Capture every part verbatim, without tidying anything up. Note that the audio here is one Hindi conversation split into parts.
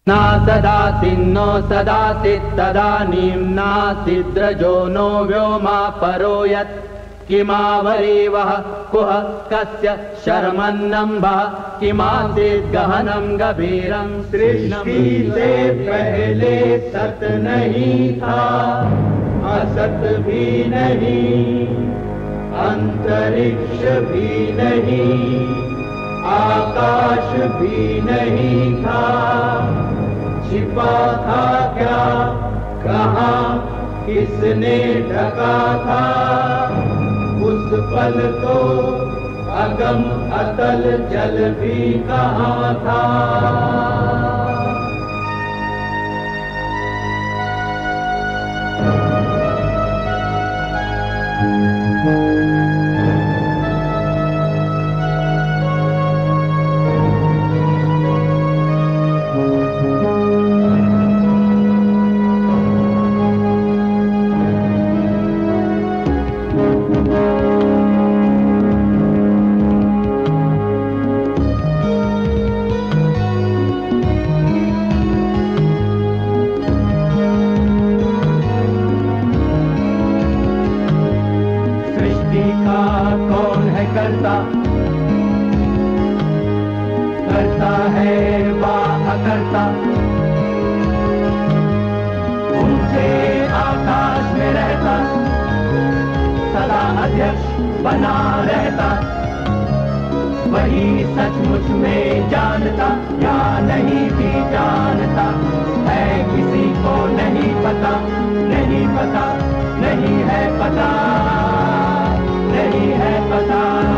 न सदासिन्नो सदासित् तदानीं नासिद्रजो नो व्योमा परो यत् किमावरीवः कुह कस्य शर्मन्नम्भः किमासीत् गहनं गभीरं सृष्टि से पहले सत नहीं था, असत भी नहीं, अंतरिक्ष भी नहीं, आकाश भी नहीं था। छिपा था क्या, कहाँ, किसने ढका था? उस पल तो अगम अतल जल भी कहाँ था। कौन है करता, करता है वा अकर्ता। ऊंचे आकाश में रहता, सदा अध्यक्ष बना रहता। वही सचमुच में जानता या नहीं भी जानता है, किसी को नहीं पता, नहीं पता, नहीं है पता, नहीं है पता।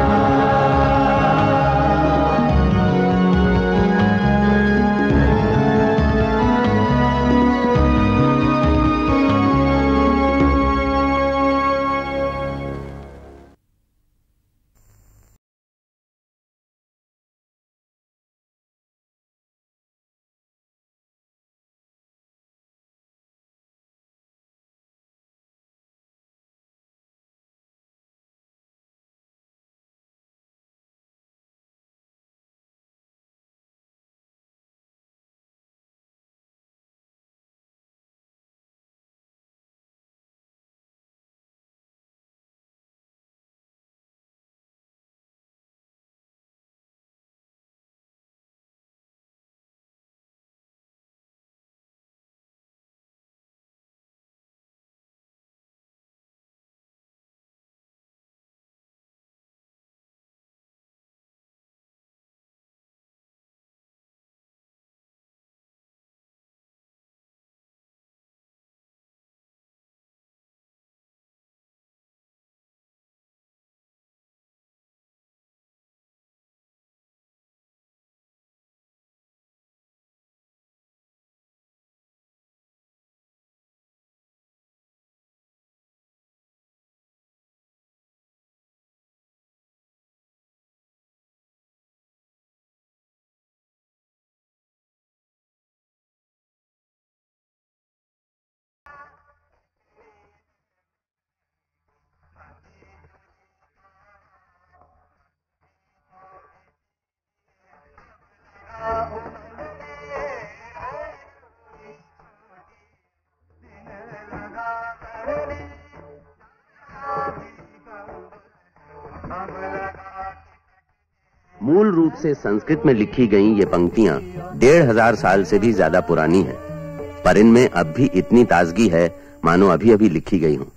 मूल रूप से संस्कृत में लिखी गई ये पंक्तियां डेढ़ हजार साल से भी ज्यादा पुरानी हैं, पर इनमें अब भी इतनी ताजगी है मानो अभी अभी लिखी गई हों।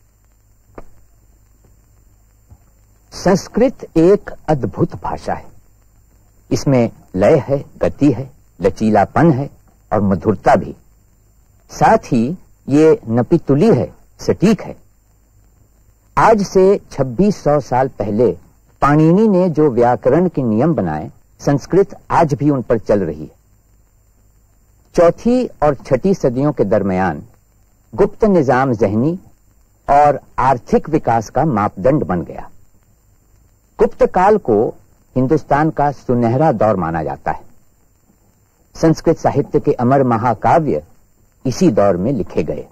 संस्कृत एक अद्भुत भाषा है। इसमें लय है, गति है, लचीलापन है और मधुरता भी। साथ ही ये नपितुली है, सटीक है। आज से छब्बीस सौ साल पहले पाणिनि ने जो व्याकरण के नियम बनाए, संस्कृत आज भी उन पर चल रही है। चौथी और छठी सदियों के दरमियान गुप्त निजाम ज़हनी और आर्थिक विकास का मापदंड बन गया। गुप्त काल को हिंदुस्तान का सुनहरा दौर माना जाता है। संस्कृत साहित्य के अमर महाकाव्य इसी दौर में लिखे गए।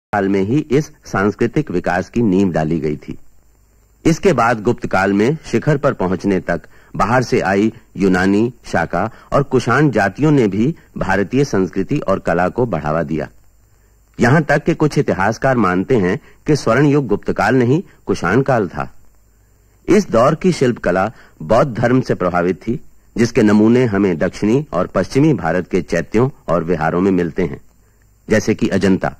काल में ही इस सांस्कृतिक विकास की नींव डाली गई थी। इसके बाद गुप्त काल में शिखर पर पहुंचने तक बाहर से आई यूनानी, शाका और कुषाण जातियों ने भी भारतीय संस्कृति और कला को बढ़ावा दिया। यहां तक कि कुछ इतिहासकार मानते हैं कि स्वर्ण युग गुप्त काल नहीं, कुषाण काल था। इस दौर की शिल्पकला बौद्ध धर्म से प्रभावित थी, जिसके नमूने हमें दक्षिणी और पश्चिमी भारत के चैत्यों और विहारों में मिलते हैं, जैसे कि अजंता।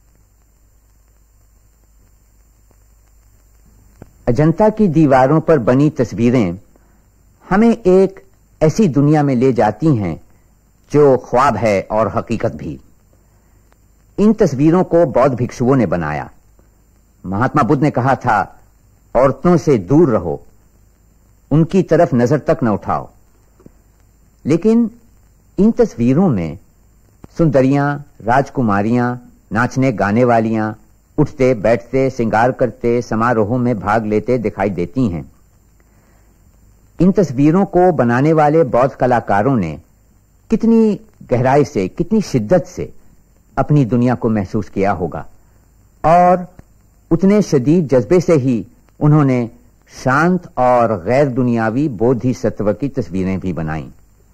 अजंता की दीवारों पर बनी तस्वीरें हमें एक ऐसी दुनिया में ले जाती हैं जो ख्वाब है और हकीकत भी। इन तस्वीरों को बौद्ध भिक्षुओं ने बनाया। महात्मा बुद्ध ने कहा था, औरतों से दूर रहो, उनकी तरफ नजर तक न उठाओ। लेकिन इन तस्वीरों में सुंदरियां, राजकुमारियां, नाचने गाने वालियां, उठते बैठते, श्रृंगार करते, समारोहों में भाग लेते दिखाई देती हैं। इन तस्वीरों को बनाने वाले बौद्ध कलाकारों ने कितनी गहराई से, कितनी शिद्दत से अपनी दुनिया को महसूस किया होगा, और उतने शदीद जज्बे से ही उन्होंने शांत और गैर दुनियावी बोधिसत्व की तस्वीरें भी बनाई।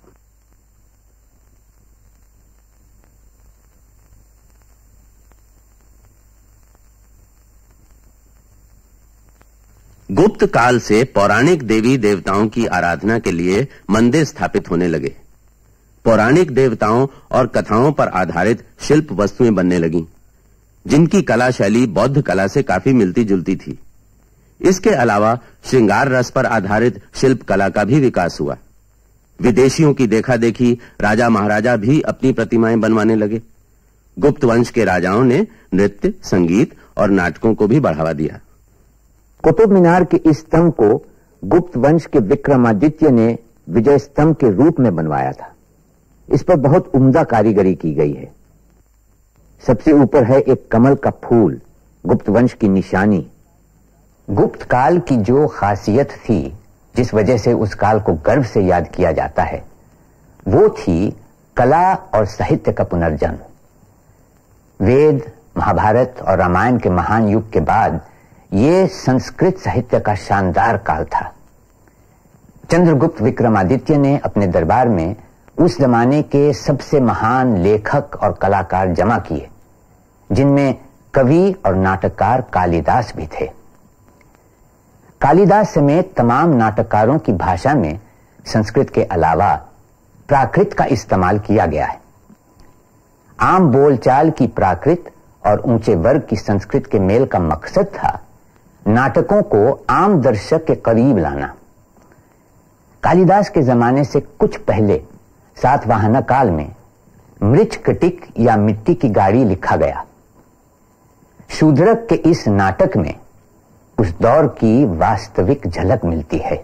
गुप्त काल से पौराणिक देवी देवताओं की आराधना के लिए मंदिर स्थापित होने लगे। पौराणिक देवताओं और कथाओं पर आधारित शिल्प वस्तुएं बनने लगीं, जिनकी कला शैली बौद्ध कला से काफी मिलती जुलती थी। इसके अलावा श्रृंगार रस पर आधारित शिल्प कला का भी विकास हुआ। विदेशियों की देखा देखी राजा महाराजा भी अपनी प्रतिमाएं बनवाने लगे। गुप्त वंश के राजाओं ने नृत्य, संगीत और नाटकों को भी बढ़ावा दिया। कुतुब मीनार के इस स्तंभ को गुप्त वंश के विक्रमादित्य ने विजय स्तंभ के रूप में बनवाया था। इस पर बहुत उम्दा कारीगरी की गई है। सबसे ऊपर है एक कमल का फूल, गुप्त वंश की निशानी। गुप्त काल की जो खासियत थी, जिस वजह से उस काल को गर्व से याद किया जाता है, वो थी कला और साहित्य का पुनर्जन्म। वेद, महाभारत और रामायण के महान युग के बाद ये संस्कृत साहित्य का शानदार काल था। चंद्रगुप्त विक्रमादित्य ने अपने दरबार में उस जमाने के सबसे महान लेखक और कलाकार जमा किए, जिनमें कवि और नाटककार कालिदास भी थे। कालिदास समेत तमाम नाटककारों की भाषा में संस्कृत के अलावा प्राकृत का इस्तेमाल किया गया है। आम बोलचाल की प्राकृत और ऊंचे वर्ग की संस्कृत के मेल का मकसद था नाटकों को आम दर्शक के करीब लाना। कालिदास के जमाने से कुछ पहले सातवाहन काल में मृच्छकटिक या मिट्टी की गाड़ी लिखा गया। शूद्रक के इस नाटक में उस दौर की वास्तविक झलक मिलती है।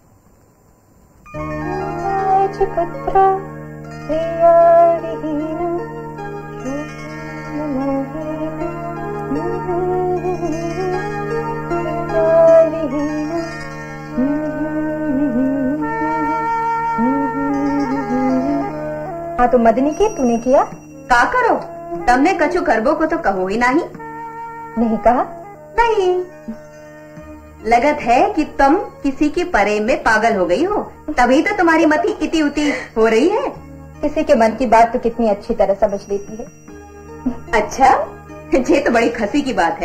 हाँ तो मदनी की तूने किया का करो? तमने कछु करबो को तो कहो ही नहीं। नहीं कहा? नहीं, लगत है कि तुम किसी की परे में पागल हो गई हो, तभी तो तुम्हारी मति इति उति हो रही है। किसी के मन की बात तो कितनी अच्छी तरह समझ लेती है। अच्छा, ये तो बड़ी खसी की बात है।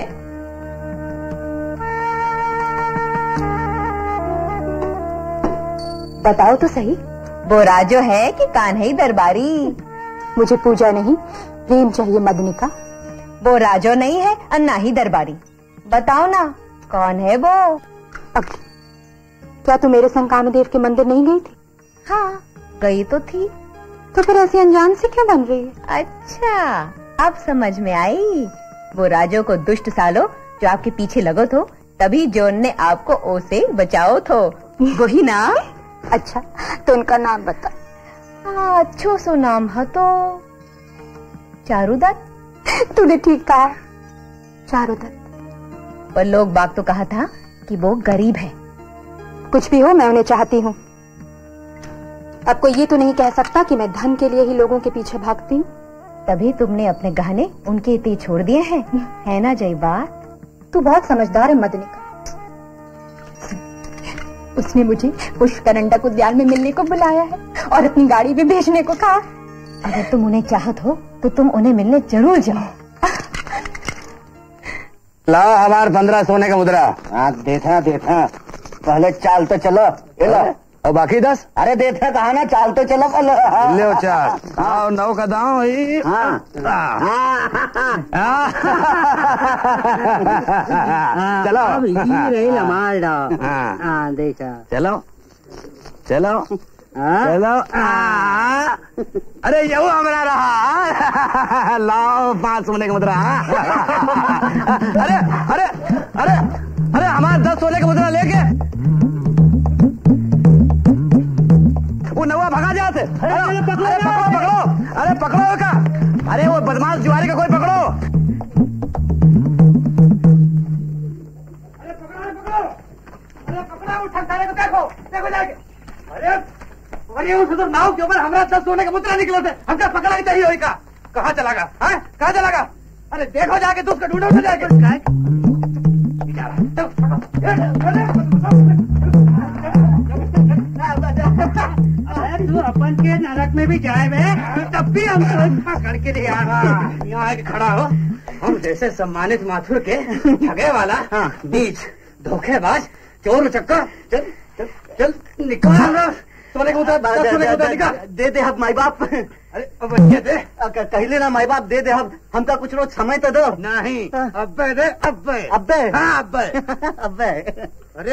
बताओ तो सही, वो राजो है कि कान्हई दरबारी? मुझे पूजा नहीं, प्रेम चाहिए मदनी का। वो राजो नहीं है और ना ही दरबारी। बताओ ना, कौन है वो? अब क्या तू मेरे संग कामदेव के मंदिर नहीं गई थी? हाँ, गई तो थी। तो फिर ऐसी अनजान से क्यों बन रही है? अच्छा, अब समझ में आई। वो राजो को दुष्ट सालो जो आपके पीछे लगो थो, तभी जोन ने आपको ओ से बचाओ थो, वही ना? अच्छा, तो उनका नाम बता। हाँ, अच्छो सो नाम है तो चारुदत्त। तूने ठीक कहा, चारुदत्त। पर लोग बाग तो कहा था कि वो गरीब है। कुछ भी हो, मैं उन्हें चाहती हूँ। अब कोई ये तो नहीं कह सकता कि मैं धन के लिए ही लोगों के पीछे भागती हूँ। तभी तुमने अपने गहने उनके इतने छोड़ दिए हैं, है ना जय बात? तू बहुत समझदार है मदनिका। उसने मुझे पुष्करंडक उद्यान में मिलने को बुलाया है और अपनी गाड़ी भी भेजने को कहा। अगर तुम उन्हें चाहत हो तो तुम उन्हें मिलने जरूर जाओ। लाओ हमार पंद्रह सोने का मुद्रा। हाँ देखा देखा, पहले चाल तो चलो। और बाकी दस? अरे देखा कहा ना, चाल तो चलो पहले। ले चाल। हाँ नौ का दाम ही। हाँ चलो हाँ देखा, चलो चलो चलो। अरे यू हमारा रहा। लाओ पांच सोने का मुद्रा। अरे अरे अरे अरे हमारे दस सोने का मुद्रा लेके वो नवा भगा जाते। अरे अरे पकड़ो पकड़ो, अरे पकड़ो का, अरे वो बदमाश जुआरी का कोई पकड़ो। अरे पकड़ो अरे पकड़ो, अरे पकड़ो उठा सारे को, देखो देखो जाके। अरे अरे उस तो नाव के ऊपर हमारा दस सोने का मुद्रा निकले थे, हमका पकड़ा ही चाहिए। होई का कहाँ चला गया? कहाँ चला गया? अरे देखो जाके, तो उसका ढूंढो जाके। तू अपन के नरक में भी जाए वे, तब भी हम पकड़ के ले आ रहा। यहाँ आके खड़ा हो, हम जैसे सम्मानित माथुर के ठगे वाला, बीच धोखेबाज, चोर उचक्का, चल चल चल निकाल सोने का मुद्रा, सोने का मुद्रा निकाल। दे दे हम माई बाप। अरे अब बच्चे दे, कहले ना माई बाप दे दे हम, हमका कुछ रोज समय तो दो। नहीं अब्बे दे, अब्बे अब्बे हाँ अब्बे अब्बे। अरे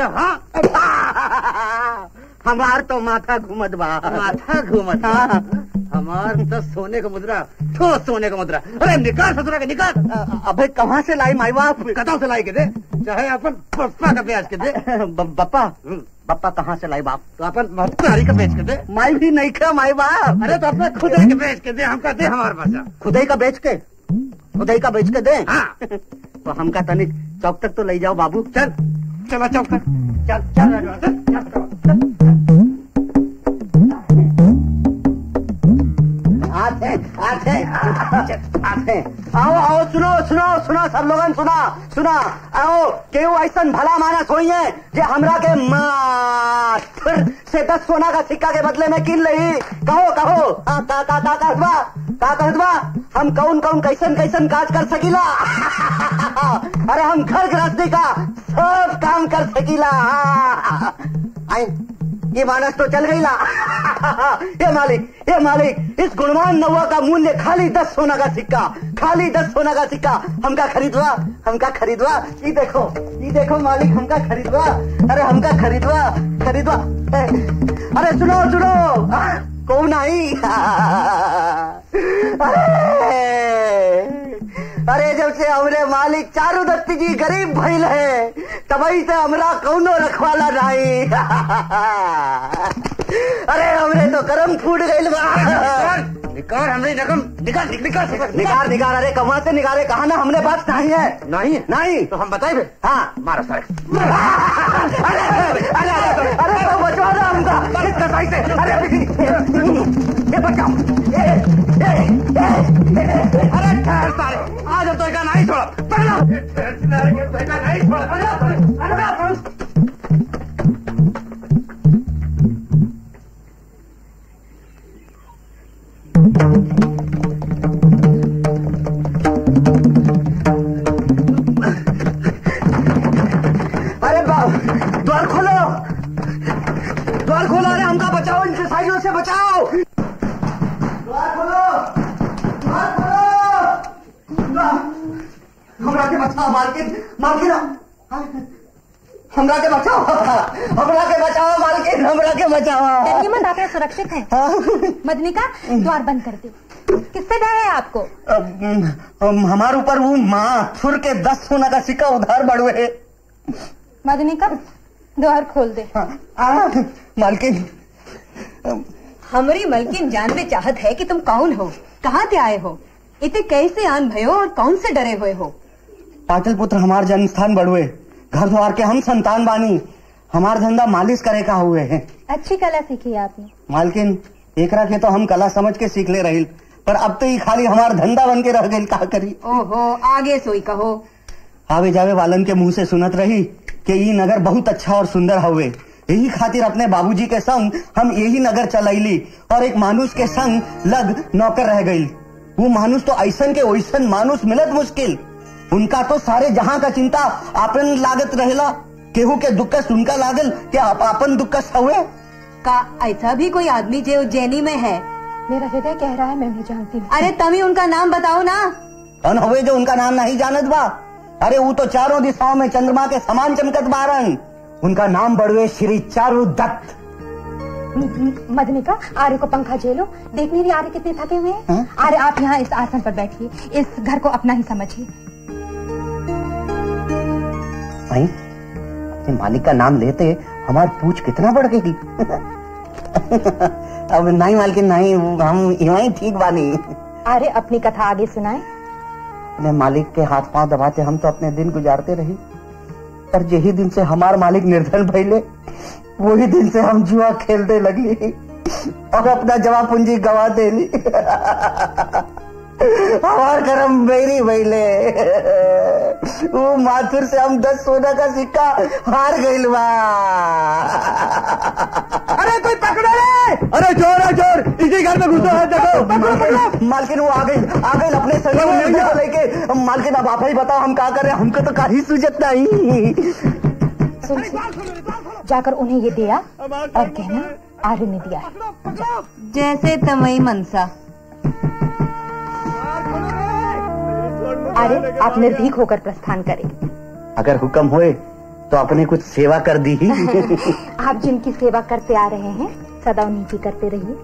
हाँ हमार तो माथा घूमत बा, माथा घूमत। हाँ हमार तो सोने का मुद्रा, ठोस सोने का मुद्रा। अरे निकाल ससुरा के निकाल। अबे कहाँ से लाई माई बाप? कतौ से लाई के दे, चाहे अपन पप्पा का ब्याज के दे। बप्पा बप्पा कहाँ से लाई बाप? तो अपन महतारी का बेच के दे। माई भी नहीं खा माई बाप। अरे तो अपने खुदे के बेच के दे, हमका दे हमारे पास। खुदे का बेच के, खुदे का बेच के दे। हाँ तो हमका तनिक चौक तक तो ले जाओ बाबू। चल चलो चौक तक, चल चल आते आते आते। आओ आओ सुनो सुनो सुनो सब लोगन सुना सुना। आओ केहू ऐसा भला मानस होई है जे हमरा के माथुर से दस सोना का सिक्का के बदले में किन लही। कहो कहो का का का का कहबा का कहबा? हम कौन कौन कैसन कैसन काज कर सकीला। अरे हम घर गृहस्थी का सब काम कर सकीला। आई ये मानस तो चल गई ला। ये मालिक ये मालिक, इस गुणवान नौवा का मूल्य खाली दस सोना का सिक्का, खाली दस सोना का सिक्का। हमका खरीदवा, हमका खरीदवा। ये देखो ये देखो मालिक, हमका खरीदवा। अरे हमका खरीदवा खरीदवा। अरे सुनो सुनो, कौन आई? अरे अरे जब से हमरे मालिक चारू दत्ती जी गरीब भइल है, तभी से हमरा कौनो रखवाला नहीं। अरे हमरे तो करम फूट गइल बा। निकार हमरे नकम निकार निकार निकार निकार। अरे कहाँ से निकाले? कहा ना हमने बात नहीं है। नहीं नहीं तो हम बताए। हाँ मारो सर। अरे अरे अरे तो बचवा दो हमका इस कसाई से। अरे ये बचाओ। अरे ठहर सारे, आज अब तो एक नहीं छोड़ा। पकड़ो नहीं छोड़ा। अरे द्वार खोलो, द्वार खोलो। अरे हमका बचाओ, इनसे साइडों से बचाओ। द्वार खोलो, द्वार खोलो। हमरा के बचाओ मालकिन, मालकिन हमरा के बचाओ, हमरा के बचाओ मालकिन, हमरा के बचाओ। डरिए मत, आप सुरक्षित हैं। मदनिका द्वार बंद कर दे। किससे डर है आपको? हमारे ऊपर वो माथुर के दस सोना का सिक्का उधार बढ़े है। मदनिका द्वार खोल दे। मालकिन हमारी मलकिन जानते चाहत है कि तुम कौन हो, कहाँ से आए हो, इतने कैसे आन भयो और कौन से डरे हुए हो? पाटल पुत्र हमार जन्म स्थान बढ़ुए, घर द्वार के हम संतान बानी। हमार धंधा मालिश करे का हुए है। अच्छी कला सीखी आपने। मालकिन एकरा के तो हम कला समझ के सीख ले रही, पर अब तो ये खाली हमारा धंधा बन के रह गई, का करी। ओहो, आगे सोई कहो। आवे जावे वालन के मुंह से सुनत रही कि ये नगर बहुत अच्छा और सुंदर हवे, यही खातिर अपने बाबूजी के संग हम यही नगर चलैली और एक मानुष के संग लग नौकर रह गई। वो मानुष तो ऐसन के वैसन मानुष मिलत मुश्किल, उनका तो सारे जहां का चिंता आपन लागत रहेला, केहू के दुख सुनका लागल कि आप आपन दुख हुए का ऐसा भी कोई आदमी जो उज्जैनी में है? मेरा हृदय कह रहा है मैं नहीं जानती हूँ। अरे तभी उनका नाम बताओ ना। कौन हुए जो उनका नाम नहीं जानत बा? अरे वो तो चारों दिशाओं में चंद्रमा के समान चमकत बारन, उनका नाम बड़वे श्री चारु दत्त। मदनिका, आर्य को पंखा झेलो, देख नहीं रही आर्य कितने थके हुए हैं। आर्य आप यहाँ इस आसन पर बैठिए, इस घर को अपना ही समझिए। अपने मालिक का नाम लेते हमारी पूछ कितना बढ़ गई। अब नहीं मालकिन नहीं, हम यहाँ ठीक बानी। आर्य अपनी कथा आगे सुनाए। अपने मालिक के हाथ पांव दबाते हम तो अपने दिन गुजारते रही, पर यही दिन से हमारे मालिक निर्धन भइले, वही दिन से हम जुआ खेलते लगी और अपना जमा पूंजी गवा देली। हमार करम मेरी भइले, वो माथुर से हम दस सोना का सिक्का हार गइल बा। अरे कोई पकड़ो रे! अरे चोर है चोर, इसी घर में घुसो है, देखो। मालकिन, मालकिन वो आ गई आ गई अपने संग लेके। मालकिन अब आप ही बताओ हम क्या करें, हमको तो काही सूझत नहीं। सुन जाकर उन्हें ये दिया और कहना आर्य ने दिया है। जैसे तमई मनसा। आर्य आप निर्भीक होकर प्रस्थान करें। अगर हुक्म होए तो अपने कुछ सेवा कर दी। आप जिनकी सेवा करते आ रहे हैं सदा उन्हीं की करते रहिए।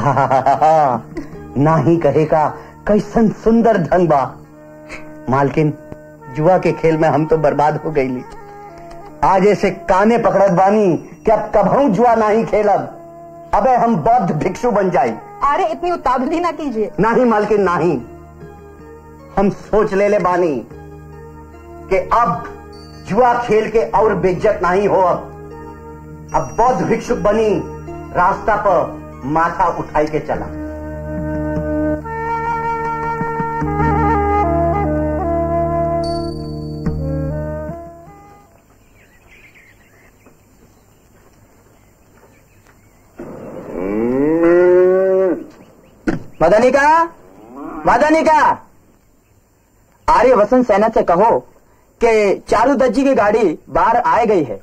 ना ही कहेगा कैसन सुंदर ढंग बा। मालकिन, जुआ के खेल में हम तो बर्बाद हो गई। आज ऐसे काने पकड़त बानी कि अब कभी जुआ नहीं खेलब, अबे हम बौद्ध भिक्षु बन जाए। अरे इतनी उतावली ना कीजिए। नहीं मालकिन नहीं, हम सोच ले ले बानी कि अब जुआ खेल के और बेइज्जत नहीं हो। अब अब बौद्ध भिक्षु बनी रास्ता पर माथा उठाई के चला। मदनिका, मदनिका, आर्य वसंत सेना से कहो कि चारू दत्त जी की गाड़ी बाहर आ गई है।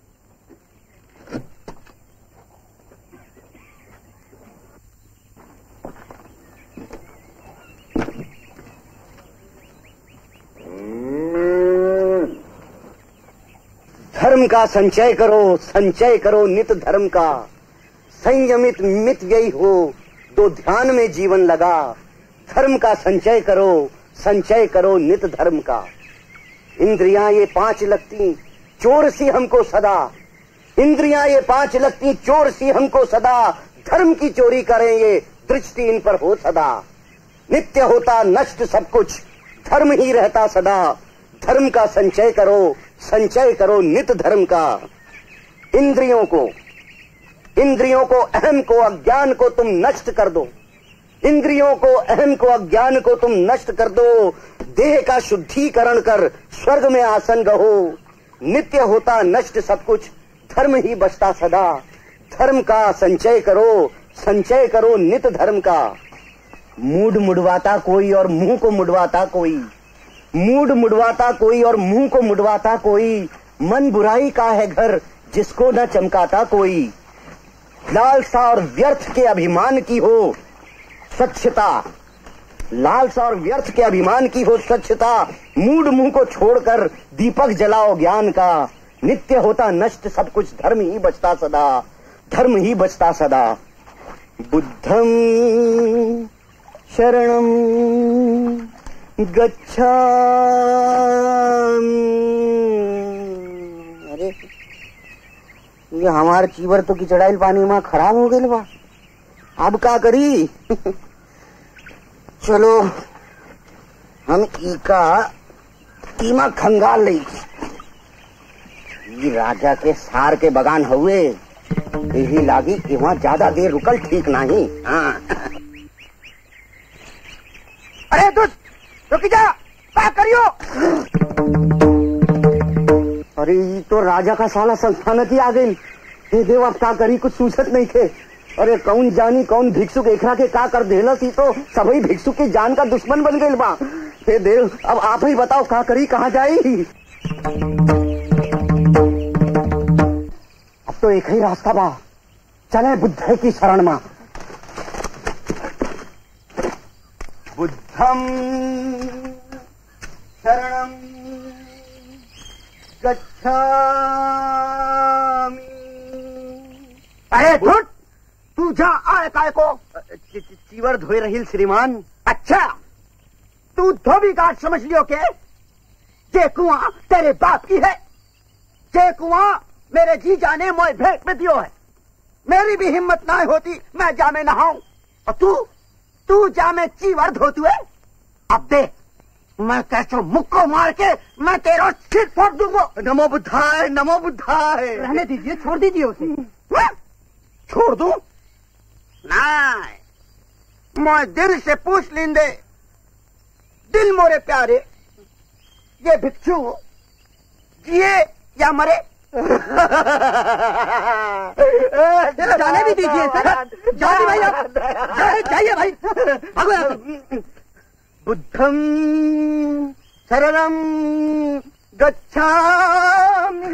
धर्म का संचय करो, संचय करो नित धर्म का, संयमित मित व्ययी हो तो ध्यान में जीवन लगा। धर्म का संचय करो, संचय करो नित धर्म का। इंद्रियां ये पांच लगती चोर सी हमको सदा, इंद्रियां ये पांच लगती चोर सी हमको सदा, धर्म की चोरी करें ये दृष्टि इन पर हो सदा। नित्य होता नष्ट सब कुछ, धर्म ही रहता सदा। धर्म का संचय करो, संचय करो नित धर्म का। इंद्रियों को इंद्रियों को अहम को अज्ञान को तुम नष्ट कर दो, इंद्रियों को अहम को अज्ञान को तुम नष्ट कर दो। देह का शुद्धिकरण कर स्वर्ग में आसन गहो। नित्य होता नष्ट सब कुछ, धर्म ही बचता सदा। धर्म का संचय करो, संचय करो नित धर्म का। मूड मुड़वाता कोई और मुंह को मुड़वाता कोई, मूड मुड़वाता कोई और मुंह को मुड़वाता कोई। मन बुराई का है घर जिसको न चमकाता कोई। लालसा और व्यर्थ के अभिमान की हो स्वच्छता, लालसा और व्यर्थ के अभिमान की हो स्वच्छता। मूड मुंह को छोड़कर दीपक जलाओ ज्ञान का। नित्य होता नष्ट सब कुछ, धर्म ही बचता सदा, धर्म ही बचता सदा। बुद्धं शरणं गच्छामि। अरे ये हमार चीवर तो किचड़ाइल पानी में खराब हो गई बा, अब का करी। चलो हम इका कीमा खंगाल ले। ये राजा के सार के बगान हुए, यही लागी कि वहाँ ज्यादा देर रुकल ठीक नहीं। हाँ अरे दुष्ट रुक जा, क्या करियो? अरे ये तो राजा का साला सल्तनत ही आ गई। हे देव, अब क्या करी, कुछ सूझत नहीं थे। अरे कौन जानी कौन भिक्षुक एकरा के का कर देलस, ही तो सभी भिक्षुक की जान का दुश्मन बन गई बा। हे देव, अब आप ही बताओ क्या करी, कहाँ जाई? अब तो एक ही रास्ता बा, चले बुद्ध की शरण में। बुद्धम शरणम गच्छामि। अरे झूठ, तू जा आए काय को? चीवर धोए रही श्रीमान। अच्छा, तू धोबी घाट समझ लियो के? जे कुआं तेरे बाप की है, जे कुआं मेरे जी जाने मोए भेंट में दियो है। मेरी भी हिम्मत ना होती मैं जा में नहाऊं, और तू तू जा में चीवर धोतू है। अब देख, मैं कैसे मुक्को मार के मैं तेरा सिर फोड़ दूंगा। नमो बुद्धाय, नमो बुद्धाय। रहने दीजिए, छोड़ दीजिए उसे। छोड़ दूं? नहीं, मैं दिल से पूछ लेंदे, दिल मोरे प्यारे, ये भिक्षु जिए या मरे? जाने भी दीजिए सर, जाइए भाई, आप जाइए भाई, भागो यहाँ से। बुद्धम शरणम गच्छामि।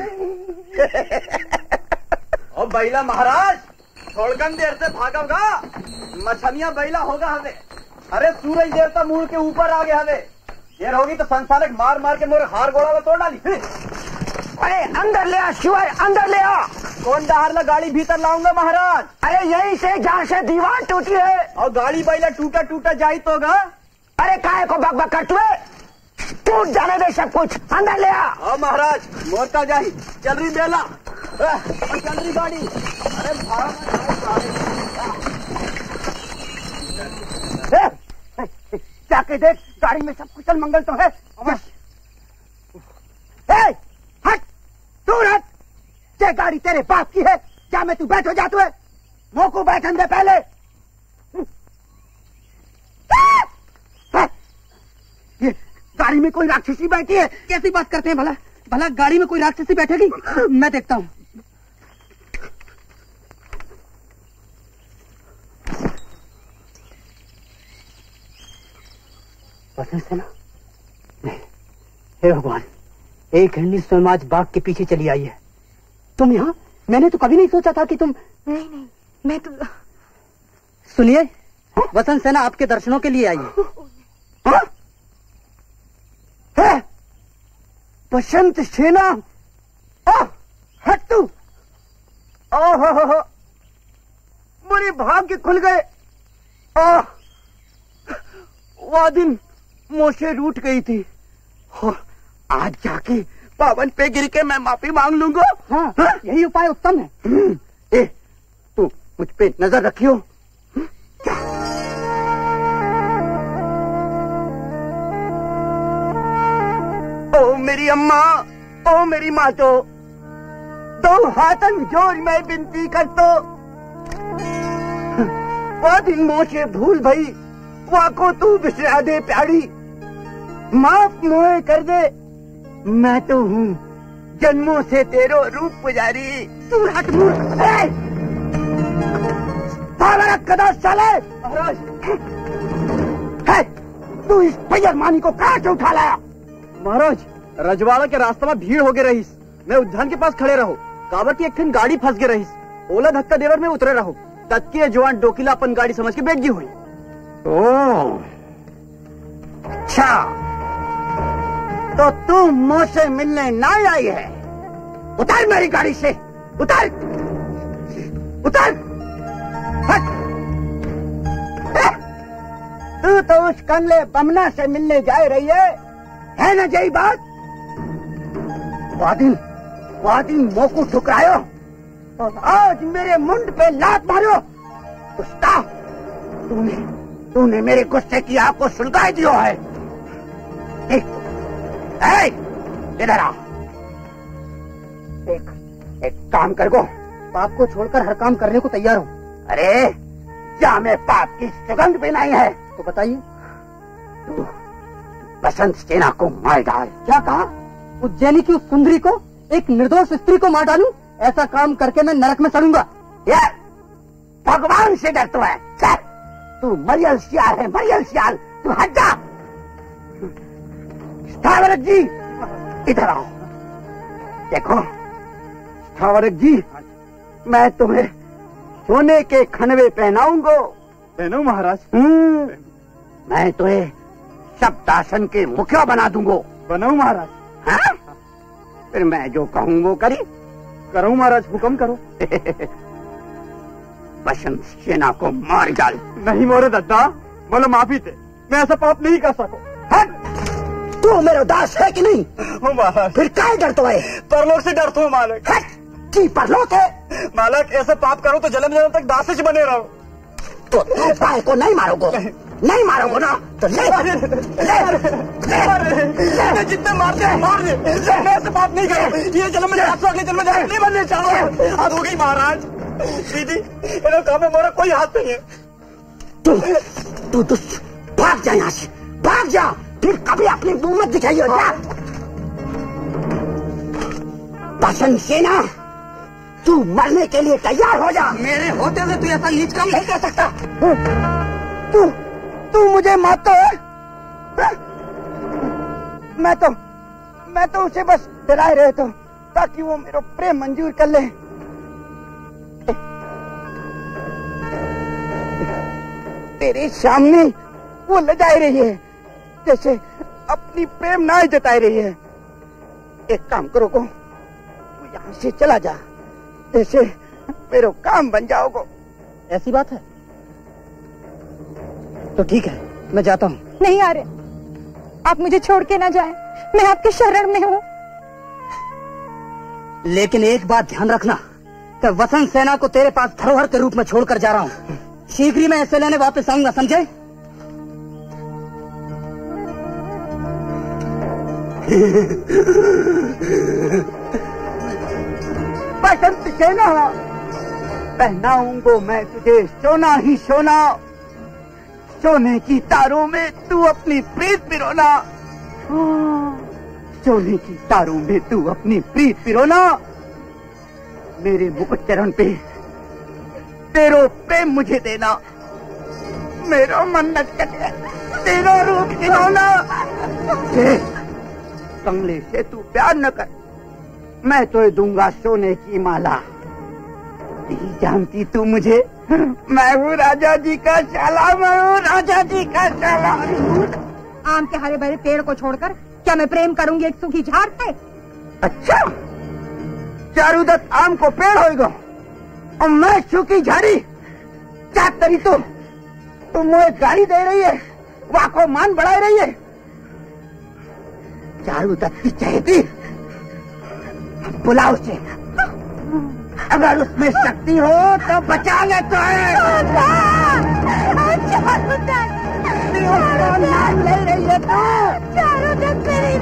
ओ बैला महाराज, थोड़कन देर से भागोगा, मछलियां बैला होगा हमें। अरे सूरज देर तक मुंह के ऊपर आ गए हमें, देर होगी तो संसारक मार मार के मोरे हार गोड़ा में तोड़ डाली। अरे अंदर ले आ शिवर, अंदर ले आ। कौन बाहर ला गाड़ी भीतर लाऊंगा महाराज? अरे यहीं से जहाँ से दीवार टूटी है। और गाड़ी बैला टूटा टूटा जाई तो गा। अरे काहे को बक बक करते हुए, टूट जाने दे सब कुछ, अंदर ले आ। हाँ महाराज, मोरता जाही, चल रही बेला, चल रही गाड़ी। अरे जाके देख, गाड़ी में सब कुशल मंगल तो है। ए, हट, दूर हट। ये गाड़ी तेरे बाप की है, क्या मैं तू बैठो जातू है? मुंह को बैठन दे पहले। ये गाड़ी में कोई राक्षसी बैठी है। कैसी बात करते हैं भला? भला गाड़ी में कोई राक्षसी बैठेगी? मैं देखता हूँ। वसंत सेना, हे भगवान, एक हिरनी स्वयं आज बाघ के पीछे चली आई है। तुम यहाँ? मैंने तो कभी नहीं सोचा था कि तुम। नहीं नहीं, मैं तो। सुनिए, वसंत सेना आपके दर्शनों के लिए आई है। हाँ? है? वसंत सेना? ओह, हट तू। ओह हो हो, मेरे भाग्य खुल गए। ओह, वो दिन मुंह से रूठ गई थी। हो, आज जाके पावन पे गिर के मैं माफी मांग लूंगा। हाँ, हाँ? यही उपाय उत्तम है। ए, तू मुझ पे नजर रखियो। ओ मेरी अम्मा, ओ मेरी माँ, तो दो हाथन जोड़ मैं विनती कर तो। वो दिन मुँह से भूल भई, वाको तू बिसरा दे प्यारी, माफ मोह कर दे। मैं तो हूँ जन्मों से तेरो रूप पुजारी। तू हट मूर्ख, साला कदा साले। महाराज, है तू इस बेईमानी को कहाँ से उठा लाया? महाराज, रजवाड़ा के रास्ते में भीड़ हो गई रहीस, मैं उद्यान के पास खड़े रहो, काबर की एक दिन गाड़ी फंस गई रहीस, ओला धक्का देवर में उतरे रहो, तत्की जवान डोकीला अपन गाड़ी समझ के बैठ गई हुई। ओह, अच्छा, तो तू मुझसे मिलने ना आई है? उतर मेरी गाड़ी से, उतर, उतर। हट। तू तो उस कमले बमना से मिलने जा रही है, है ना यही बात? वादिन, वादिन मुंह को ठुकरायो और आज मेरे मुंड पे लात मारो। उसका तूने तूने मेरे गुस्से की आग को सुलगा दियो है। एक, इधर आ। एक एक काम कर गो, पाप को छोड़कर हर काम करने को तैयार हूँ। अरे क्या मैं पाप की सुगंध भी नहीं है? तो बताइए। तू बसंत सेना को मार डाल। क्या कहा? उज्जैनी की उस सुंदरी को, एक निर्दोष स्त्री को मार डालूं? ऐसा काम करके मैं नरक में सड़ूंगा। यार भगवान से डरता है। चल, तू मरियल सियाल है, मरियल सियाल। तू हट जा। स्थावरक जी इधर आओ। देखो स्थावरक जी, मैं तुम्हें सोने के खनवे पहनाऊंगा। पहनो महाराज। हम्म, मैं तुम्हें सप्तासन के मुखिया बना दूंगा। बनाओ महाराज। हाँ? फिर मैं जो कहूँ वो करी। करो महाराज, हुक्म करो। बसंत सेना को मार डाल। नहीं मोरे दद्दा, बोलो माफी थे, मैं ऐसा पाप नहीं कर सकूं। हट! तू मेरा दास है कि नहीं? ओ महाराज। फिर क्या डरता है? परलोक से डरता हूँ मालिक। हट! की परलोक है? मालिक ऐसे पाप करो तो जन्म जन्म तक दास ही बने रहो। तो भाई को नहीं मारोगे? नहीं मारोगे ना? तो ले ले ले ले जितने मारते हैं मार दे। मैं ऐसे पाप नहीं करूँ। ये जन्म में दास, अगले जन्म में दास नहीं बनने चाहूँगा। हाथ हो गई महाराज। दीदी इन्हें काम में मोरा कोई हाथ नहीं है। तू तू तू भाग जा यहाँ से, भाग जा। फिर कभी अपनी मुंह मत दिखाइए। बसंत सेना, तू मरने के लिए तैयार हो जा। मेरे होते हुए तू ऐसा नीच काम नहीं कर सकता। तू तू मुझे मारता है? मैं तो मैं तो उसे बस डराए रहे तो ताकि वो मेरा प्रेम मंजूर कर ले। तेरे सामने वो लजाए रही है जैसे अपनी प्रेम ना जताए रही है। एक काम करो को, तू यहाँ से चला जा, जैसे मेरा काम बन जाओगे। ऐसी बात है तो ठीक है, मैं जाता हूँ। नहीं आ रहे, आप मुझे छोड़ के ना जाएं, मैं आपके शरण में हूँ। लेकिन एक बात ध्यान रखना कि वसंत सेना को तेरे पास धरोहर के रूप में छोड़कर जा रहा हूँ। शीघ्र ही मैं ऐसे लेने वापस आऊंगा, समझे? बसंत सेना, पहनाऊंगा मैं तुझे सोना ही सोना। सोने की तारों में तू अपनी प्रीत पिरोना। सोने की तारों में तू अपनी प्रीत पिरोना। मेरे मुकुट चरण पे तेरो प्रेम मुझे देना। मेरा मन्नत कटे तेरा रूप खिलौना। कंगले से तू प्यार न कर, मैं तो दूंगा सोने की माला। नहीं जानती तू मुझे? मैं हूँ राजा जी का शाला, मैं हूँ राजा जी का शाला। आम के हरे भरे पेड़ को छोड़कर क्या मैं प्रेम करूंगी एक सूखी झाड़ से? अच्छा, चारूदत्त आम को पेड़ होएगा और मैं सूखी झाड़ी? क्या करी तू? तुम मुझे गाली दे रही है, वाको मान बढ़ा रही है। चारूदत्त की चहेती, बुलाओ उसे। अगर उसमें शक्ति हो तो बचा ले तो है। नाम ले रही है तू? चारूदत्त मेरी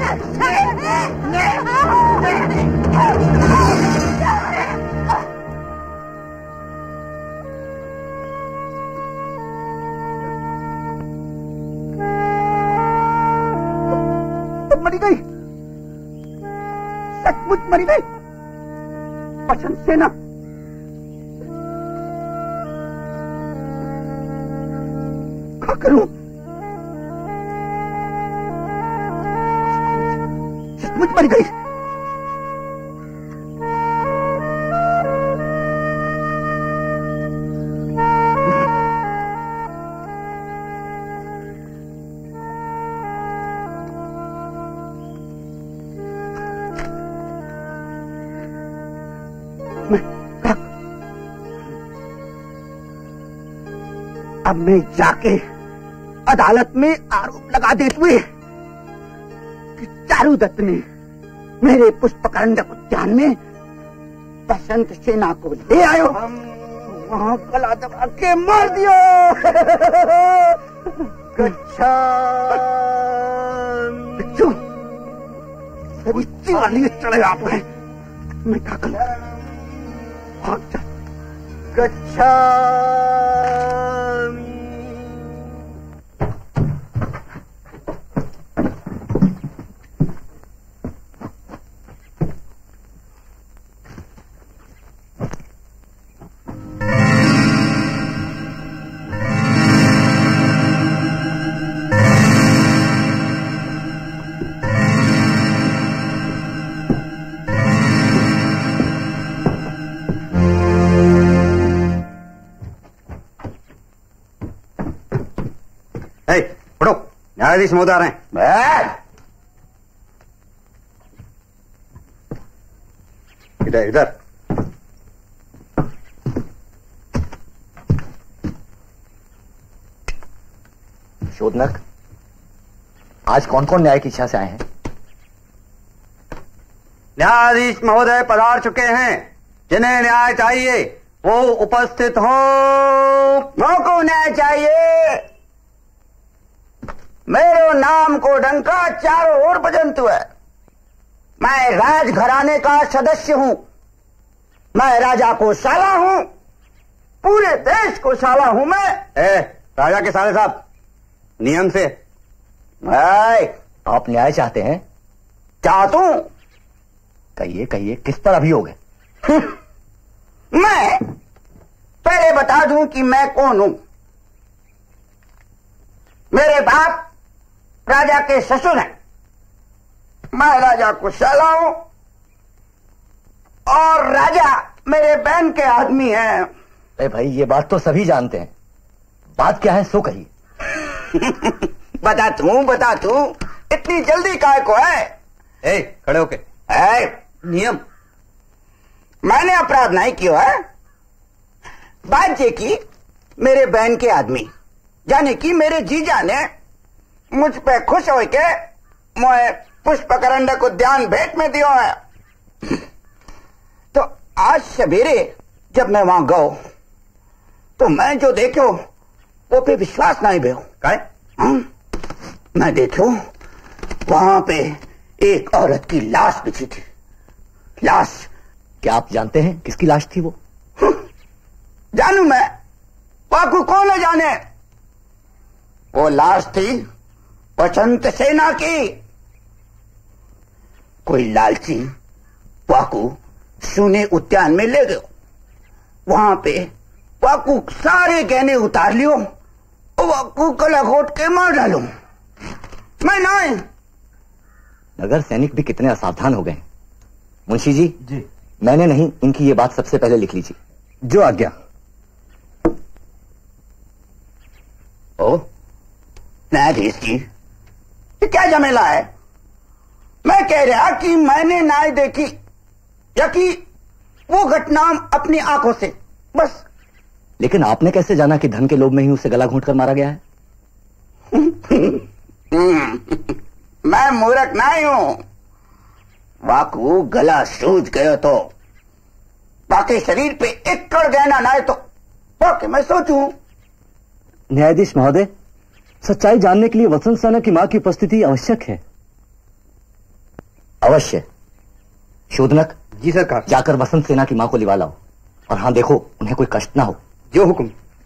मरी गई, सचमुच मरी गई। बसंत सेना, क्या करूं? सचमुच मरी गई। अब मैं जाके अदालत में आरोप लगा देते हुए कि चारूदत्त ने मेरे पुष्पकरंडक उद्यान में बसंत सेना को ले आयो, वहां गला दबा के मार दियो। गच्छा वाली चढ़े आप है, मैं क्या करूं? भाग जा। गच्छा न्यायाधीश महोदय आ रहे हैं। बैठ। इधर इधर। शोधनक, आज कौन कौन न्याय की इच्छा से आए हैं? न्यायाधीश महोदय पधार चुके हैं। जिन्हें न्याय चाहिए वो उपस्थित हो। मोको न्याय चाहिए। मेरे नाम को डंका चारों ओर बजंतु है। मैं राज घराने का सदस्य हूं। मैं राजा को साला हूं। पूरे देश को साला हूं मैं। ए, राजा के साले साहब, नियम से। आप न्याय चाहते हैं? चाहता हूं। कहिए कहिए, किस पर अभियोग है? मैं पहले बता दूं कि मैं कौन हूं। मेरे बाप राजा के ससुर हैं। मैं राजा को साला हूं और राजा मेरे बहन के आदमी हैं। अरे भाई, ये बात तो सभी जानते हैं। बात क्या है सो कहिए। बता तू बता तू इतनी जल्दी काय को है? ए, खड़े होके। ए, नियम। मैंने अपराध नहीं किया है। बात ये की मेरे बहन के आदमी यानी कि मेरे जीजा ने मुझ पे खुश हो के मुझे पुष्पकरंडक उद्यान भेंट में दिया है। तो आज सवेरे जब मैं वहां गया तो मैं जो देखो वो पे विश्वास नहीं भयो। काय? मैं देखो वहां पे एक औरत की लाश बिछी थी। लाश। क्या आप जानते हैं किसकी लाश थी वो? जानू मैं, वाकू कौन है जाने। वो लाश थी वसंत सेना की। कोई लालची वाकू सुने उद्यान में ले गयो। वहां पे वाकू सारे गहने उतार लियो और वाकू गला घोट के मार डालो। मैं नहीं। नगर सैनिक भी कितने असावधान हो गए। मुंशी जी, जी, मैंने नहीं, इनकी ये बात सबसे पहले लिख लीजिए। जो आज्ञा। ओ न्यायाधीश जी, ये क्या झमेला है? मैं कह रहा कि मैंने न्याय देखी या कि वो घटना अपनी आंखों से, बस। लेकिन आपने कैसे जाना कि धन के लोभ में ही उसे गला घोंट कर मारा गया है? मैं मूर्ख नहीं हूं। वाकू गला सूझ गयो तो बाकी शरीर पे एक कड़ गहना ना है तो वाकई मैं सोचूं। न्यायाधीश महोदय, सच्चाई जानने के लिए वसंत सेना की मां की उपस्थिति आवश्यक है। अवश्य। शोधनक। जी सरकार। जाकर वसंत सेना की मां को लिवा लाओ। और हां देखो, उन्हें कोई कष्ट ना हो। जो हुक्म।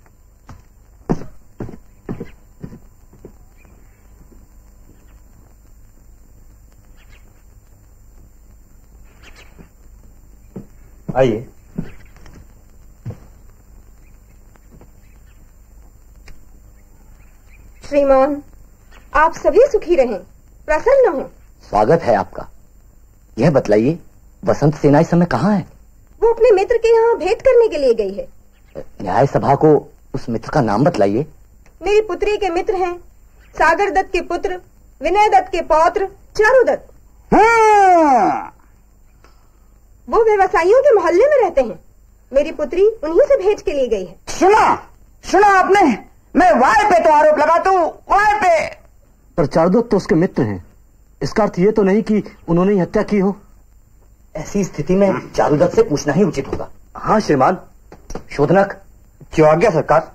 आइए। श्रीमान, आप सभी सुखी रहें, प्रसन्न हो। स्वागत है आपका। यह बतलाइए, वसंत सेना इस समय कहाँ है? वो अपने मित्र के यहाँ भेंट करने के लिए गई है। न्याय सभा को उस मित्र का नाम बतलाइए। मेरी पुत्री के मित्र हैं सागर दत्त के पुत्र, विनय दत्त के पौत्र चारु दत्त। हाँ। वो व्यवसायियों के मोहल्ले में रहते हैं। मेरी पुत्री उन्हीं से भेंट के लिए गई है। सुना सुना आपने? मैं वाय पे तो आरोप लगाता हूँ, वाय पे। पर चारुदत्त तो उसके मित्र हैं। इसका अर्थ ये तो नहीं कि उन्होंने ही हत्या की हो। ऐसी स्थिति में चारुदत्त से पूछना ही उचित होगा। हाँ श्रीमान। शोधनक। जो आज्ञा सरकार।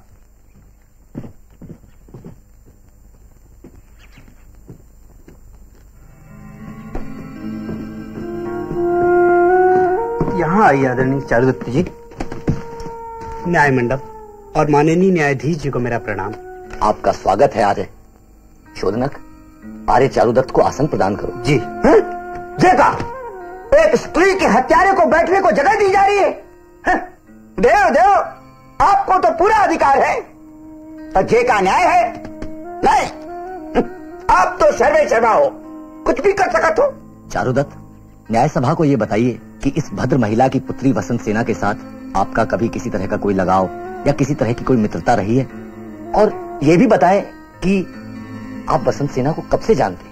यहाँ आइए आदरणीय चारुदत्त जी। न्याय मंडप और माननीय न्यायाधीश जी को मेरा प्रणाम। आपका स्वागत है आर्य। शोधनक, आर्य चारुदत्त को आसन प्रदान करो। जी। देखा, एक स्त्री के हत्यारे को बैठने को जगह दी जा रही है। देव देव, आपको तो पूरा अधिकार है। और जे का न्याय है नहीं, आप तो सर्वे सर्वा हो, कुछ भी कर सकते हो। चारुदत्त, न्याय सभा को ये बताइए कि इस भद्र महिला की पुत्री वसंत सेना के साथ आपका कभी किसी तरह का कोई लगाव या किसी तरह की कोई मित्रता रही है? और ये भी बताएं कि आप वसंत सेना को कब से जानते?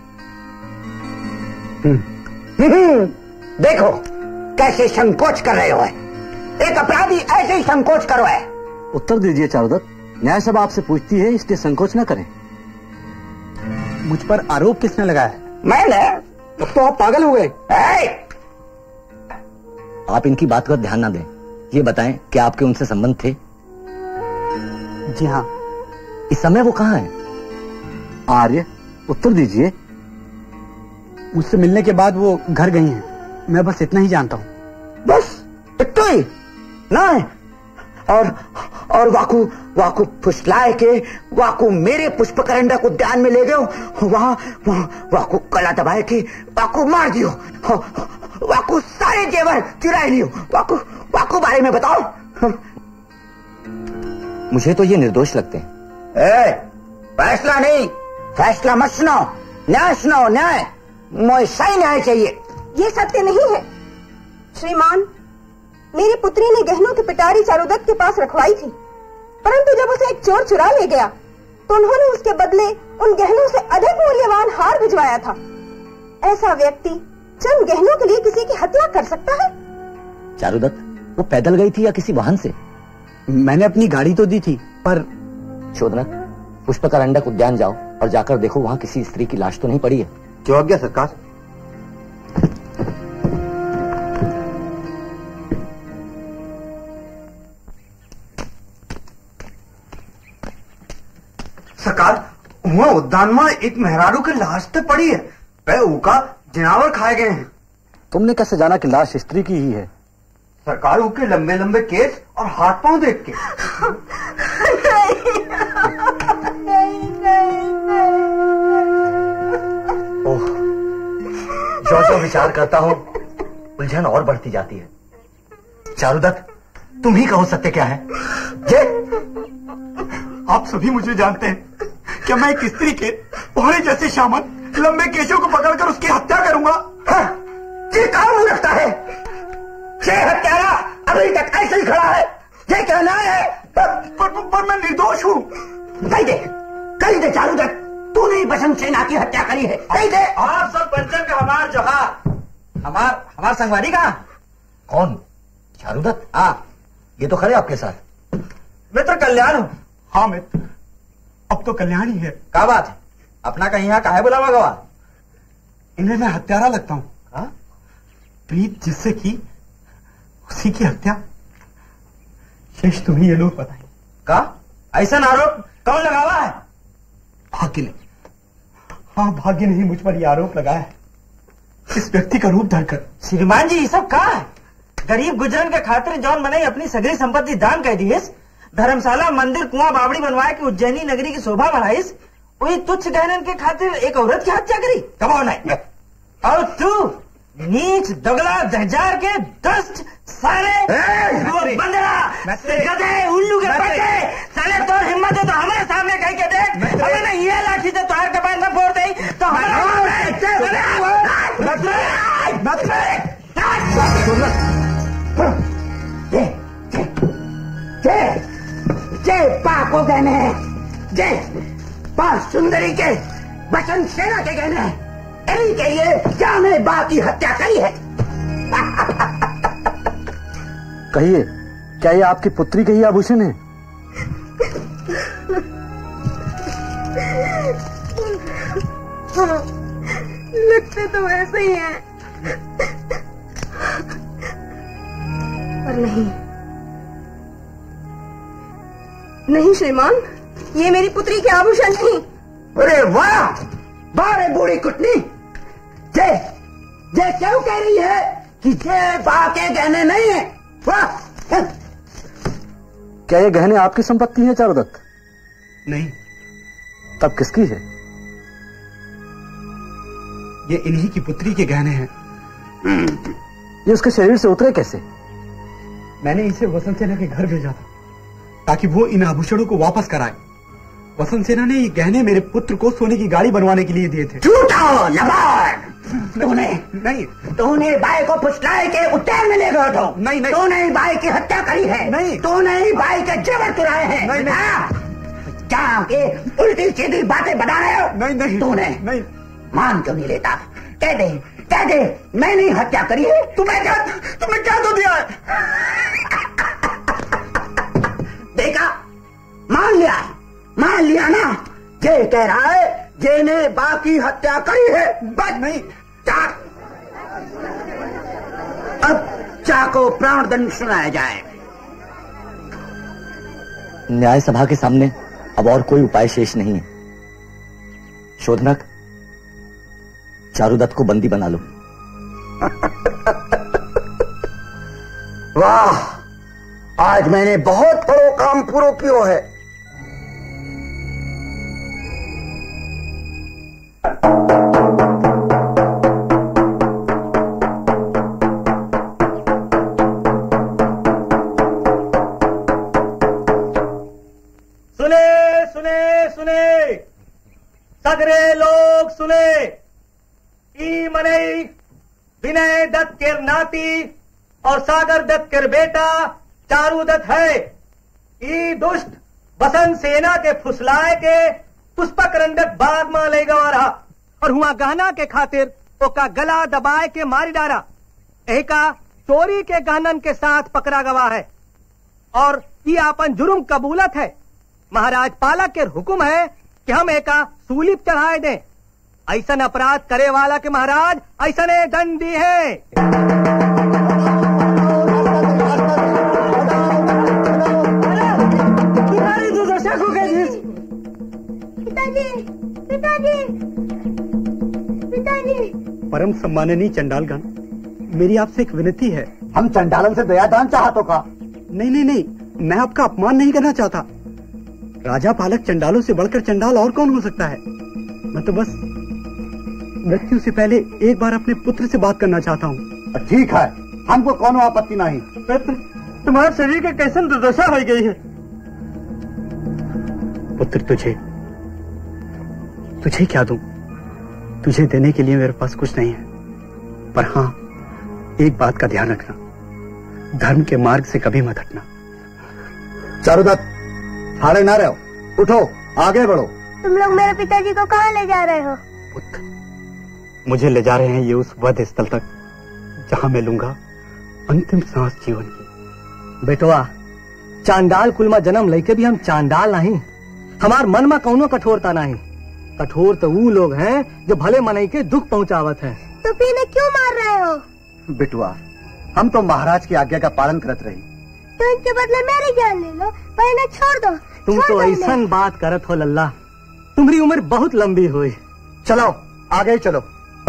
देखो कैसे संकोच कर रहे हो। एक अपराधी ऐसे ही संकोच करो है। उत्तर दीजिए चारुदत्त, न्याय सभा आपसे पूछती है, इसलिए संकोच न करें। मुझ पर आरोप किसने लगाया? मैंने। अब तो आप पागल हो गए। आप इनकी बात पर ध्यान ना दें, ये बताएं कि आपके उनसे संबंध थे? जी हाँ। इस समय वो कहाँ है? आर्य, उत्तर दीजिए। मुझसे मिलने के बाद वो घर गई हैं। मैं बस इतना ही जानता हूँ। बस इतना ही? नहीं। और और वाकू वाकू फुसलाए के वाकू मेरे पुष्पकरंडक उद्यान में ले गयो, वहां वहां वाकू कला दबाए के वाकू मार दियो, वाकू सारे जेवर चुराए लियो। वाकू वाकू बारे में बताओ। मुझे तो ये निर्दोष लगते हैं। ए, फैसला नहीं, फैसला मत सुनाओ, न्याय सुनाओ। न्याय मुझे सही न्याय चाहिए। ये सत्य नहीं है श्रीमान। मेरी पुत्री ने गहनों की पिटारी चारुदत्त के पास रखवाई थी, परंतु जब उसे एक चोर चुरा ले गया तो उन्होंने उसके बदले उन गहनों से अधिक मूल्यवान हार भिजवाया था। ऐसा व्यक्ति चंद गहनों के लिए किसी की हत्या कर सकता है? चारुदत्त वो पैदल गई थी या किसी वाहन से? मैंने अपनी गाड़ी तो दी थी, पर शोधनक, पुष्पकरंडक उद्यान जाओ और जाकर देखो वहाँ किसी स्त्री की लाश तो नहीं पड़ी है। जो आज्ञा सरकार। सरकार, वहाँ उद्यान में एक मेहरारू की लाश तो पड़ी है, वह ऊका जनावर खाए गए हैं। तुमने कैसे जाना कि लाश स्त्री की ही है? सरकार, ऊके लंबे लंबे केस और हाथ पांव देख के। ओह, जो जो विचार करता हूँ उलझन और बढ़ती जाती है। चारुदत्त, तुम ही कहो सत्य क्या है? जे आप सभी मुझे जानते हैं कि मैं एक स्त्री के ओहरे जैसे शामन लंबे केशों को पकड़कर उसकी हत्या करूंगा। हाँ, ये काम रखता है। ये हत्यारा अभी तक ऐसे ही खड़ा है। ये कहना है पर, पर, पर मैं निर्दोष हूँ। कही दे, कही दे चारुदत्त, तूने बसंत सेना की हत्या करी है। कही दे। आप सब पंचम का हमार जोहार। हमार हमार संगवारी कहाँ? कौन? चारुदत्त? हाँ, ये तो खड़े आपके साथ। मित्र कल्याण हूँ। हाँ मित्र, अब तो कल्याण ही है। क्या बात है? अपना कहीं यहाँ काहे बुलावा गवा? इन्हें मैं हत्यारा लगता हूँ। प्रीत जिससे की उसी की हत्या। शेष तुम्हें ये लोग बताएं। का ऐसा आरोप कौन लगावा है? भाग्य ने। हाँ, भाग्य ने ही मुझ पर यह आरोप लगाया है, इस व्यक्ति का रूप धरकर। श्रीमान जी, ये सब कहा है? गरीब गुजरन के खातिर जौन बनाई अपनी सगरी संपत्ति दान कर दी, धर्मशाला मंदिर कुआं बावड़ी बनवाए के उज्जैनी नगरी की शोभा बढ़ाइस, वही तुच्छ गहनन के खातिर एक औरत की हत्या करी। कमाओ नहीं। और तू नीच दोगला जहजार के दस्त साले बंदरा गधे उल्लू के बच्चे साले, तो हिम्मत है तो हमारे सामने कह के देख। हमें ना ये लाठी से तुम्हारे कपाल में फोड़ दे तो जय जय पाको गहने, जय पाक सुंदरी के बसंत सेना के गहने, इन्हीं के ये जाने बा की हत्या करी है। कहिए, क्या ये आपकी पुत्री के ही आभूषण है? हाँ, लगते तो ऐसे ही हैं, पर नहीं नहीं श्रीमान, ये मेरी पुत्री के आभूषण नहीं। अरे वाह, बारे बूढ़ी कुटनी, जय जय क्यों कह रही है कि जय बा के गहने नहीं है? वाह। क्या ये गहने आपकी संपत्ति है चारुदत्त? नहीं। तब किसकी है? ये इन्हीं की पुत्री के गहने हैं। ये उसके शरीर से उतरे कैसे? मैंने इसे वसंत सेना के घर भेजा था ताकि वो इन आभूषणों को वापस कराए। वसंत सेना ने ये गहने मेरे पुत्र को सोने की गाड़ी बनवाने के लिए दिए थे। झूठा लबाड़! तूने नहीं, तूने बाई को फुसलाए के उद्यान में ले गए हो। नहीं नहीं, तूने बाई की हत्या करी है। नहीं, तूने बाई के जेवर चुराए हैं। नहीं, नहीं। जाके उल्टी सीधी बातें बता रहे हो। नहीं नहीं तूने नहीं मान क्यों नहीं लेता? कह दे कह दे मैंने हत्या करी है। तुम्हें क्या तुम्हें क्या तो दिया है? देखा, मान लिया मान लिया ना। ये कह रहा है जे ने बाकी हत्या करी है। बस नहीं चा अब चा को प्राणदंड सुनाया जाए। न्याय सभा के सामने अब और कोई उपाय शेष नहीं है। शोधनक, चारुदत्त को बंदी बना लो। वाह, आज मैंने बहुत बड़ो काम पूरा किया है। सुने सुने सुने सगरे लोग सुने। ई मने विनय दत्त के नाती और सागर दत्त के बेटा चारू दत्त है। ई दुष्ट बसंत सेना के फुसलाए के पुष्पक रंडक बाग में ले गवा रहा और हुआ गहना के खातिर ओका गला दबाए के मारी डारा। एका चोरी के गहनन के साथ पकड़ा गवा है और ये आपन जुर्म कबूलत है। महाराज पालक के हुक्म है कि हम एका सूली चढ़ाए दें। ऐसा अपराध करे वाला के महाराज ऐसा दंड दी है। पिताजी पिताजी पिताजी। परम सम्माननीय चंडालगण, मेरी आपसे एक विनती है। हम चंडालन से दयादान चाहतों का? नहीं नहीं नहीं, मैं आपका अपमान नहीं करना चाहता। राजा पालक चंडालों से बढ़कर चंडाल और कौन हो सकता है? मैं तो बस मृत्यु से पहले एक बार अपने पुत्र से बात करना चाहता हूँ। ठीक है, हमको कोनो आपत्ति नहीं। पुत्र, तुम्हारे शरीर के कैसन दुर्दशा हो गई है। पुत्र, तुझे तुझे क्या दूं? तुझे देने के लिए मेरे पास कुछ नहीं है, पर हाँ, एक बात का ध्यान रखना, धर्म के मार्ग से कभी मत हटना। चारुदत्त, हारे ना रहो, उठो, आगे बढ़ो। तुम लोग मेरे पिताजी को कहाँ ले जा रहे हो? पुत्र, मुझे ले जा रहे हैं ये उस वध स्थल तक जहां मैं लूंगा अंतिम सांस जीवन की। बेटवा, चांडाल कुल में जन्म लेके भी हम चांडाल नहीं। हमार मन में कौनो कठोरता नहीं। कठोर तो वो लोग हैं जो भले मनई के दुख पहुंचावत हैं। तो फिर इन्हें क्यों मार रहे हो? बिटुआ, हम तो महाराज की आज्ञा का पालन करत रही। तो इनके बदले मेरी जान ले लो, पर इन्हें छोड़ दो। तुम तो ऐसा बात करत हो लल्ला। तुम्हारी उम्र बहुत लंबी हुई। चलो आगे चलो।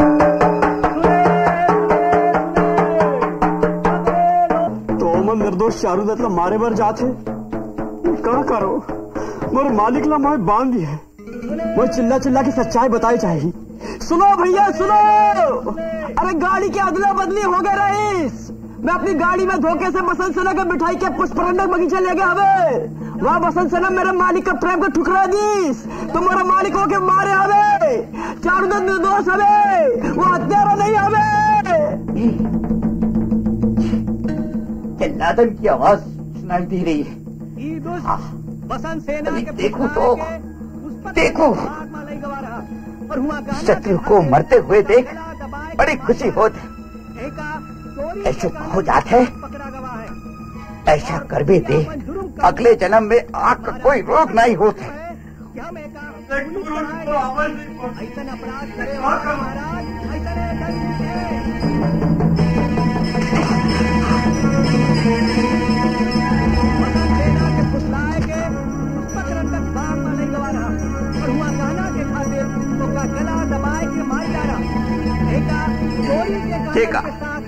तो मैं निर्दोष चारुदत्त ला मारे बार जाते का करो। मोर मालिक ला मैं बांध दिए। वो चिल्ला चिल्ला की सच्चाई बताई चाहिए। सुनो भैया सुनो, अरे गाड़ी की अदला बदली हो गए रईस। मैं अपनी गाड़ी में धोखे से बसंत सेना के मिठाई के पुष्परंडक बगीचे ले गया हवे। वहाँ बसंत सेना मेरे मालिक का प्रेम को ठुकरा दीस। तो मेरा मालिक हो के मारे हवे। चारुदत्त निर्दोष हवे, वो हत्यारा नहीं हवे। चिल्लादन की आवाज सुनाई दे रही है। बसंत सेना के देखो तो देखो, शत्रु को मरते हुए देख बड़ी खुशी होती। ऐसे हो जाते है, ऐसा कर भी दे, अगले जन्म में आग का कोई रोग नहीं होता। ठीक है,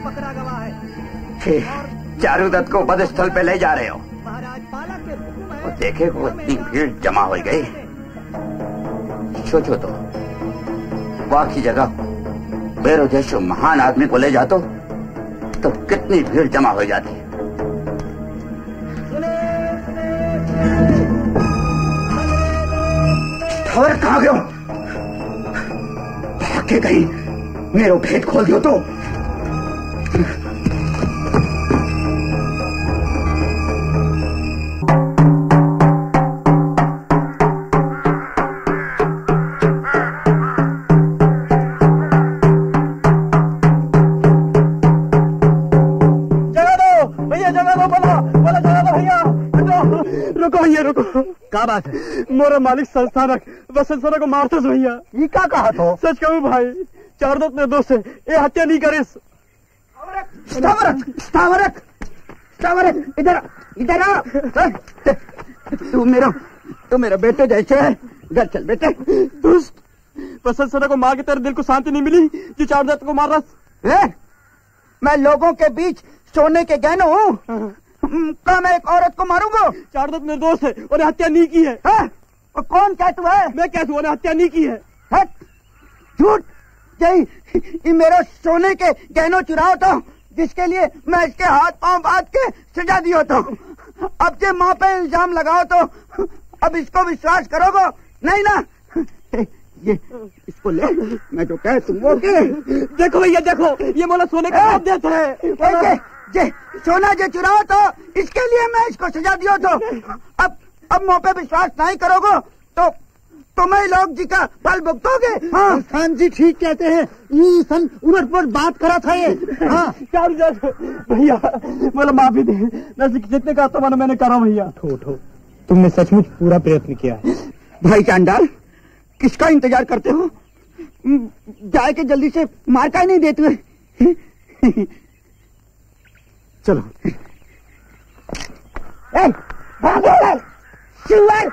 चारुदत्त को वध स्थल पे ले जा रहे हो। वो देखे वो इतनी भीड़ जमा हो गई। सोचो तो, वहां की जगह मेरो जैसे महान आदमी को ले जातो तो कितनी भीड़ जमा हो जाती। खबर कहाँ गयो? भाग के कहीं मेरो भेद खोल दियो तो। रुको भैया रुको। क्या बात है? मोरा मालिक संस्थानक वसंत सना को मारते भैया। ये क्या कहा तो? सच कहूँ भाई, चार दो निर्दोष है, ये हत्या नहीं करे। स्टावरक, स्टावरक, स्टावरक, इधर इधर आ। तू मेरा तू मेरा बेटे जैसे है, घर चल बेटे। दुष्ट, वसंत सना को मार के तेरे दिल को शांति नहीं मिली जो चार दत्त को मार रहा। मैं लोगों के बीच सोने के गहनों हूँ, क्या मैं एक औरत को मारूंगा? चार दत्त निर्दोष है और हत्या नहीं की है। है? और कौन कह तू है? मैं कहता हूँ हत्या नहीं की है। है? झूठ। ये मेरा सोने के गहनों चुराओ तो, जिसके लिए मैं इसके हाथ पांव बांध के सजा दिया तो। अब जे माँ पे इल्जाम लगाओ तो अब इसको विश्वास करोगे नहीं ना? ये इसको ले, मैं तो कह तुम वो के। देखो भैया देखो, ये मोला सोने का हाथ देता है। जे, जे, सोना जे चुराओ तो इसके लिए मैं इसको सजा दिया तो। अब अब मुँह पे विश्वास नहीं करोगे तो तुम्हें लोग जी का फल भुगतोगे। हाँ खान जी ठीक कहते हैं, ये सन उलट पर बात करा था ये। हाँ भैया बोला माफी दे, जितने कहा तो मैंने करा भैया। ठो ठो तुमने सचमुच पूरा प्रयत्न किया है। भाई चांडाल, किसका इंतजार करते हो? जाए के जल्दी से मार का नहीं देते हुए। चलो। ए, भागो शिवर।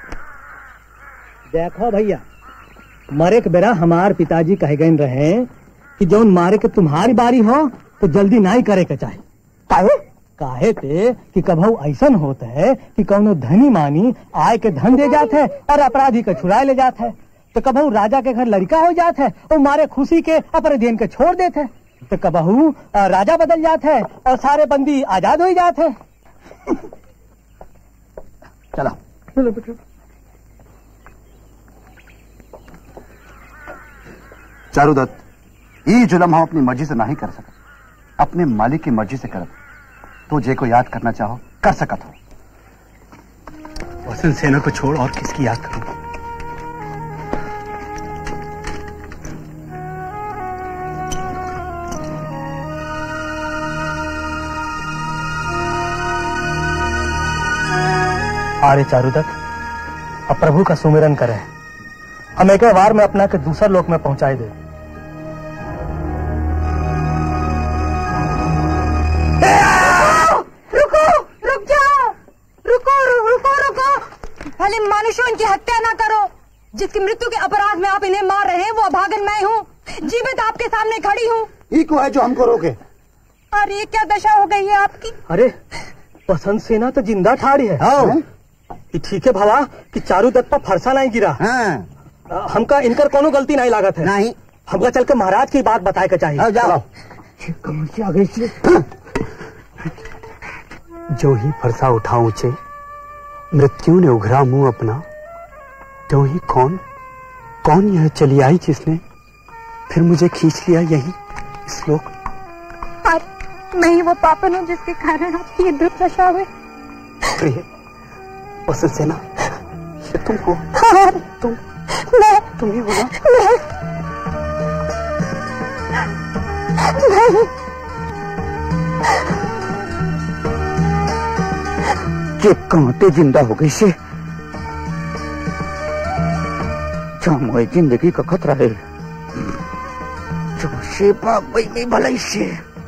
देखो भैया, मरे के बेरा हमार पिताजी कहे गए रहे कि जौन मारे के तुम्हारी बारी हो तो जल्दी नहीं करे के चाहे। काहे? काहे थे कि कभू ऐसन होता है कि कौनो धनी मानी आय के धन दे जाते है और अपराधी के छुड़ाए ले जाते है। तो कबहू राजा के घर लड़का हो जाता है और मारे खुशी के अपने देन के छोड़ देते है। तो कबहू राजा बदल जाता है और सारे बंदी आजाद हो जाते हैं। चलो चलो बेटा। चारुदत्त, ये जुलम हम अपनी मर्जी से नहीं कर सकते, अपने मालिक की मर्जी से कर। तो जे को याद करना चाहो कर सकत हो। वसंत सेना को छोड़ और किसकी याद करूं? आर्य चारुदत्त, अब प्रभु का सुमिरन करें, हम एक बार में अपना के दूसर लोक में पहुंचाए दे। रुको, रुक जाओ, रुको, रुको, रुको। भले मनुष्यों इनकी हत्या ना करो। जिसकी मृत्यु के अपराध में आप इन्हें मार रहे हैं वो अभागन मैं हूँ, जीवित आपके सामने खड़ी हूँ। ये को है जो हमको रोके? अरे क्या दशा हो गई है आपकी? अरे वसंत सेना तो जिंदा ठाड़ी है। हाँ। ठीक है भावा कि चारुदत्त पर फरसा नहीं गिरा। हाँ। हमका इनकर कोनो गलती नहीं लागत है। नहीं। हमका चल के महाराज की बात बताए के चाहिए। जाओ। आ गई से जो ही फरसा उठा ऊंचे, मृत्यु ने उघरा मुंह अपना। तो ही कौन कौन यह चली आई जिसने फिर मुझे खींच लिया यही इस लोक। मैं ही वो पापन हूँ जिसके कारण आपकी ये दुर्दशा हुई। प्रिय वसंत सेना, ये तुम हो? हाँ, तुम मैं तुम ही हो ना? नहीं। ये कांटे जिंदा हो गई से मोए जिंदगी का खतरा है। जो से भाग गई नहीं भलाई से।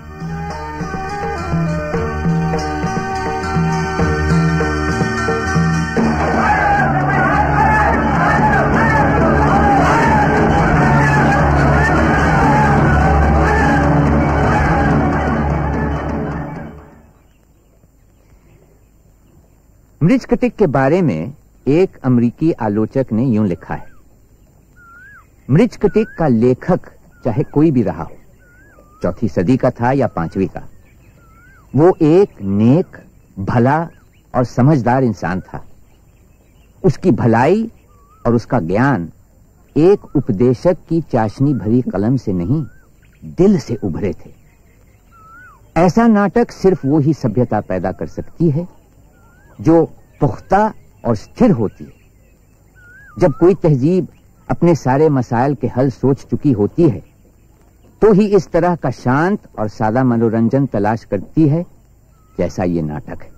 मृच्छकटिक के बारे में एक अमेरिकी आलोचक ने यूं लिखा है, मृच्छकटिक का लेखक चाहे कोई भी रहा हो, चौथी सदी का था या पांचवी का, वो एक नेक, भला और समझदार इंसान था। उसकी भलाई और उसका ज्ञान एक उपदेशक की चाशनी भरी कलम से नहीं, दिल से उभरे थे। ऐसा नाटक सिर्फ वो ही सभ्यता पैदा कर सकती है जो पुख्ता और स्थिर होती है। जब कोई तहजीब अपने सारे मसाइल के हल सोच चुकी होती है तो ही इस तरह का शांत और सादा मनोरंजन तलाश करती है जैसा ये नाटक है।